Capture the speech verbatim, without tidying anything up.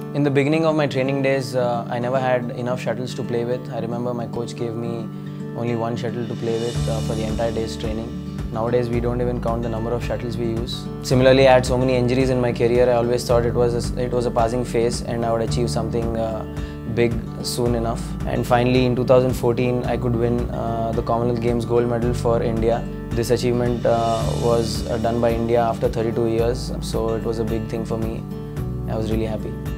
In the beginning of my training days, uh, I never had enough shuttles to play with. I remember my coach gave me only one shuttle to play with uh, for the entire day's training. Nowadays, we don't even count the number of shuttles we use. Similarly, I had so many injuries in my career. I always thought it was a, it was a passing phase and I would achieve something uh, big soon enough. And finally, in two thousand fourteen, I could win uh, the Commonwealth Games gold medal for India. This achievement uh, was uh, done by India after thirty-two years, so it was a big thing for me. I was really happy.